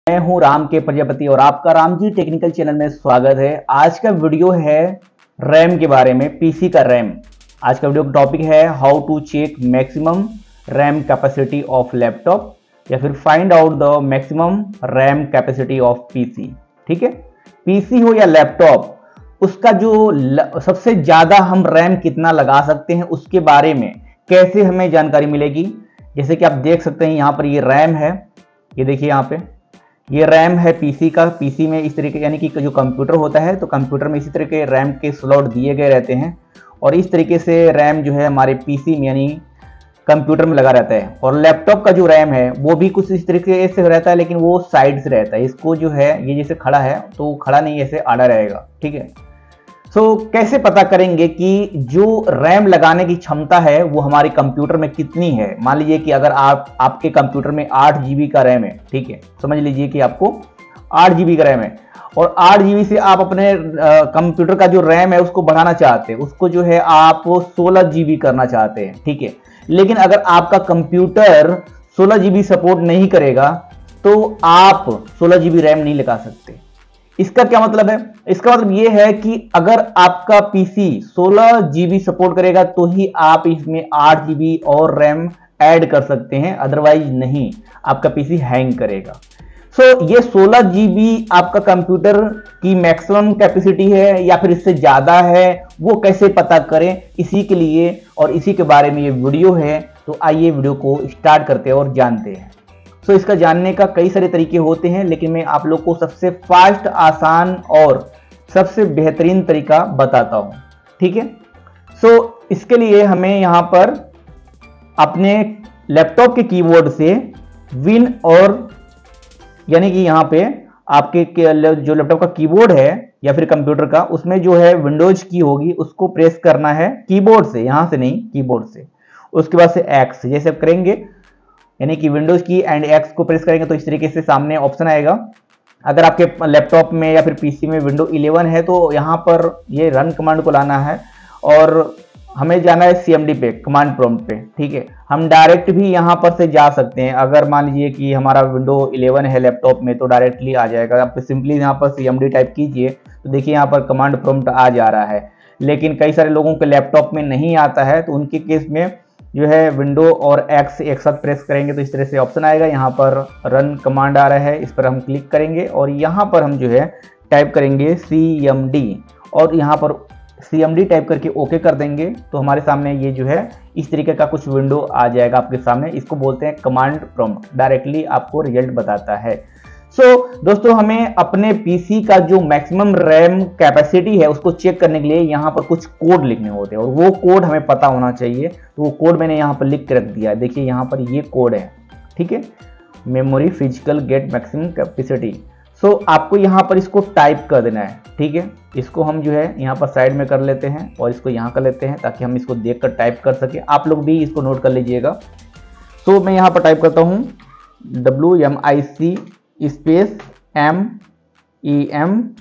मैं हूं राम के प्रजापति और आपका राम जी टेक्निकल चैनल में स्वागत है। आज का वीडियो है रैम के बारे में, पीसी का रैम। आज का वीडियो का टॉपिक है how to check maximum RAM capacity of laptop या फिर find out the maximum RAM capacity of PC. ठीक है, पीसी हो या लैपटॉप, उसका जो सबसे ज्यादा हम रैम कितना लगा सकते हैं उसके बारे में कैसे हमें जानकारी मिलेगी। जैसे कि आप देख सकते हैं यहाँ पर ये रैम है, ये देखिए यहाँ पे ये रैम है पीसी का। पीसी में इस तरीके यानी कि जो कंप्यूटर होता है तो कंप्यूटर में इसी तरह के रैम के स्लॉट दिए गए रहते हैं और इस तरीके से रैम जो है हमारे पीसी में यानी कंप्यूटर में लगा रहता है। और लैपटॉप का जो रैम है वो भी कुछ इस तरीके से रहता है, लेकिन वो साइड से रहता है। इसको जो है ये जैसे खड़ा है तो खड़ा नहीं, ऐसे आड़ा रहेगा। ठीक है, कैसे पता करेंगे कि जो रैम लगाने की क्षमता है वो हमारे कंप्यूटर में कितनी है। मान लीजिए कि अगर आपके कंप्यूटर में 8 GB का रैम है, ठीक है, समझ लीजिए कि आपको 8 GB का रैम है और 8 GB से आप अपने कंप्यूटर का जो रैम है उसको बढ़ाना चाहते हैं, उसको जो है आप 16 GB करना चाहते हैं। ठीक है, लेकिन अगर आपका कंप्यूटर 16 GB सपोर्ट नहीं करेगा तो आप 16 GB रैम नहीं लगा सकते। इसका क्या मतलब है? इसका मतलब यह है कि अगर आपका पीसी 16 GB सपोर्ट करेगा तो ही आप इसमें 8 GB और रैम ऐड कर सकते हैं, अदरवाइज नहीं, आपका पीसी हैंग करेगा। ये 16 GB आपका कंप्यूटर की मैक्सिमम कैपेसिटी है या फिर इससे ज्यादा है, वो कैसे पता करें, इसी के लिए और इसी के बारे में ये वीडियो है। तो आइए वीडियो को स्टार्ट करते हैं और जानते हैं। इसका जानने का कई सारे तरीके होते हैं, लेकिन मैं आप लोग को सबसे फास्ट, आसान और सबसे बेहतरीन तरीका बताता हूं। ठीक है, इसके लिए हमें यहां पर अपने लैपटॉप के कीबोर्ड से विन और यानी कि यहां पे आपके जो लैपटॉप का कीबोर्ड है या फिर कंप्यूटर का, उसमें जो है विंडोज की होगी, उसको प्रेस करना है कीबोर्ड से, यहां से नहीं, कीबोर्ड से। उसके बाद से एक्स जैसे आप करेंगे, यानी कि विंडोज की एंड एक्स को प्रेस करेंगे तो इस तरीके से सामने ऑप्शन आएगा। अगर आपके लैपटॉप में या फिर पीसी में विंडो 11 है तो यहाँ पर ये रन कमांड को लाना है और हमें जाना है CMD पे, कमांड प्रॉम्प्ट पे। ठीक है, हम डायरेक्ट भी यहाँ पर से जा सकते हैं। अगर मान लीजिए कि हमारा विंडो 11 है लैपटॉप में तो डायरेक्टली आ जाएगा। आप सिंपली यहाँ पर CMD टाइप कीजिए तो देखिए यहाँ पर कमांड प्रॉम्प्ट आ जा रहा है। लेकिन कई सारे लोगों के लैपटॉप में नहीं आता है तो उनके केस में जो है विंडो और एक्स एक साथ प्रेस करेंगे तो इस तरह से ऑप्शन आएगा। यहाँ पर रन कमांड आ रहा है, इस पर हम क्लिक करेंगे और यहाँ पर हम जो है टाइप करेंगे CMD और यहाँ पर CMD टाइप करके ओके कर देंगे तो हमारे सामने ये जो है इस तरीके का कुछ विंडो आ जाएगा आपके सामने। इसको बोलते हैं कमांड प्रॉम्प्ट, डायरेक्टली आपको रिजल्ट बताता है। दोस्तों, हमें अपने पीसी का जो मैक्सिमम रैम कैपेसिटी है उसको चेक करने के लिए यहाँ पर कुछ कोड लिखने होते हैं और वो कोड हमें पता होना चाहिए। तो वो कोड मैंने यहाँ पर लिख के रख दिया है, देखिए यहाँ पर ये कोड है। ठीक है, memory physical get maximum capacity. आपको यहाँ पर इसको टाइप कर देना है। ठीक है, इसको हम जो है यहाँ पर साइड में कर लेते हैं और इसको यहाँ कर लेते हैं ताकि हम इसको देख कर टाइप कर सके। आप लोग भी इसको नोट कर लीजिएगा। मैं यहाँ पर टाइप करता हूँ WMIC space MEMTHY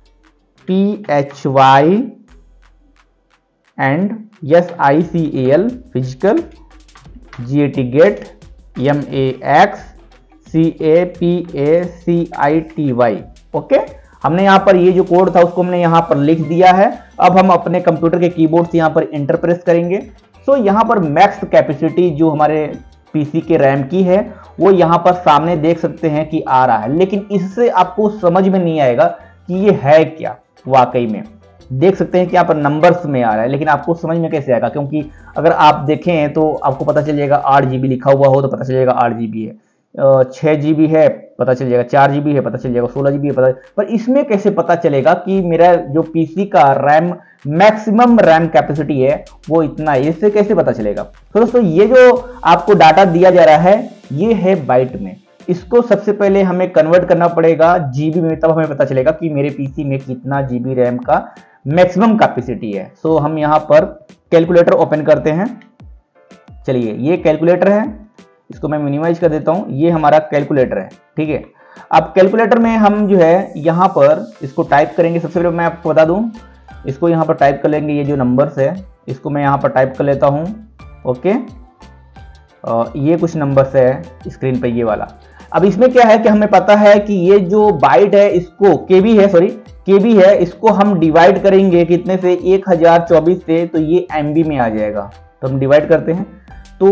and SICAL physical GAT get MAXCAPACITY। Okay, हमने यहाँ पर ये जो कोड था उसको हमने यहाँ पर लिख दिया है। अब हम अपने कंप्यूटर के कीबोर्ड से यहाँ पर इंटर प्रेस करेंगे। यहाँ पर मैक्स कैपेसिटी जो हमारे पीसी के रैम की है वो यहाँ पर सामने देख सकते हैं कि आ रहा है, लेकिन इससे आपको समझ में नहीं आएगा कि ये है क्या। वाकई में देख सकते हैं कि यहाँ पर नंबर्स में आ रहा है, लेकिन आपको समझ में कैसे आएगा? क्योंकि अगर आप देखें तो आपको पता चल जाएगा 8 GB लिखा हुआ हो तो पता चल जाएगा 8 GB है, 6 GB है पता चल जाएगा, 4 GB है पता चल जाएगा, 16 GB है पता। पर इसमें कैसे पता चलेगा कि मेरा जो पीसी का रैम मैक्सिमम रैम कैपेसिटी है वो इतना है? इससे कैसे पता चलेगा? तो दोस्तों, ये जो आपको डाटा दिया जा रहा है ये है बाइट में। इसको सबसे पहले हमें कन्वर्ट करना पड़ेगा GB में, तब हमें पता चलेगा कि मेरे पीसी में कितना GB रैम का मैक्सिमम कैपेसिटी है। हम यहाँ पर कैलकुलेटर ओपन करते हैं। चलिए, ये कैलकुलेटर है, इसको मैं मिनिमाइज कर देता हूं। ये हमारा कैलकुलेटर है। ठीक है, अब कैलकुलेटर में हम जो है यहाँ पर इसको टाइप करेंगे। सबसे पहले मैं आपको बता दूं, इसको यहाँ पर टाइप कर लेंगे। ये जो नंबर्स है इसको मैं यहाँ पर टाइप कर लेता हूँ। ओके, ये कुछ नंबर्स है स्क्रीन पे, ये वाला। अब इसमें क्या है कि हमें पता है कि ये जो बाइट है इसको केबी है, इसको हम डिवाइड करेंगे कितने से, 1024 से, तो ये एमबी में आ जाएगा। तो हम डिवाइड करते हैं तो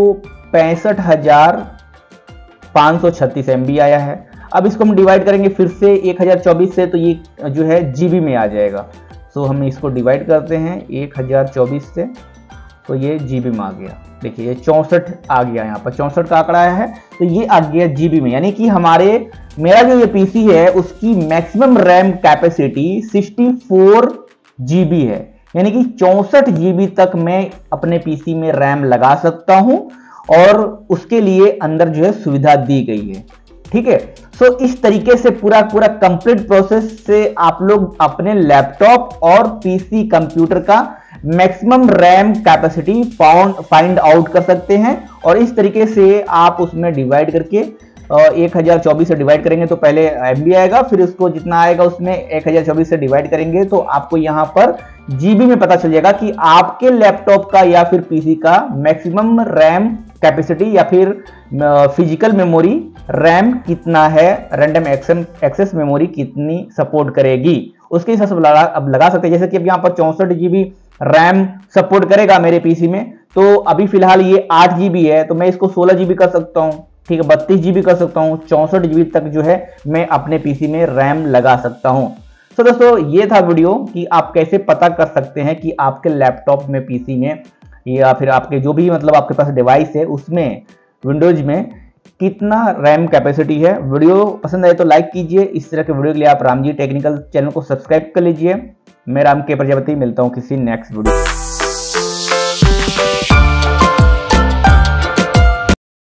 65,536 एमबी आया है। अब इसको हम डिवाइड करेंगे फिर से 1024 से, तो ये जो है जीबी में आ जाएगा। सो हम इसको डिवाइड करते हैं 1024 से, तो ये जीबी में आ गया। देखिए ये 64 आ गया, यहाँ पर 64 का आंकड़ा आया है, तो ये आ गया जीबी में। यानी कि मेरा जो ये पीसी है उसकी मैक्सिमम रैम कैपेसिटी 64 जीबी है, यानी कि 64 जीबी तक मैं अपने पीसी में रैम लगा सकता हूं और उसके लिए अंदर जो है सुविधा दी गई है। ठीक है, सो इस तरीके से पूरा कंप्लीट प्रोसेस से आप लोग अपने लैपटॉप और पीसी कंप्यूटर का maximum RAM capacity find out कर सकते हैं। और इस तरीके से आप उसमें डिवाइड करके 1024 से डिवाइड करेंगे तो पहले एमबी आएगा, फिर उसको जितना आएगा उसमें 1024 से डिवाइड करेंगे तो आपको यहां पर जीबी में पता चल जाएगा कि आपके लैपटॉप का या फिर पीसी का मैक्सिमम रैम कैपेसिटी या फिर फिजिकल मेमोरी रैम कितना है, रैंडम एक्सेस मेमोरी कितनी सपोर्ट करेगी, उसके हिसाब से अब लगा सकते हैं। जैसे कि अब यहाँ पर 64 जीबी रैम सपोर्ट करेगा मेरे पीसी में, तो अभी फिलहाल ये 8 जीबी है, तो मैं इसको 16 जीबी कर सकता हूँ। ठीक है, 32 जीबी कर सकता हूँ, 64 जीबी तक जो है मैं अपने पीसी में रैम लगा सकता हूँ। तो दोस्तों ये था वीडियो कि आप कैसे पता कर सकते हैं कि आपके लैपटॉप में, पीसी में या फिर आपके जो भी मतलब आपके पास डिवाइस है उसमें, विंडोज में कितना रैम कैपेसिटी है। वीडियो पसंद आए तो लाइक कीजिए। इस तरह के वीडियो के लिए आप रामजी टेक्निकल चैनल को सब्सक्राइब कर लीजिए। मैं राम के प्रजापति, मिलता हूँ किसी नेक्स्ट वीडियो।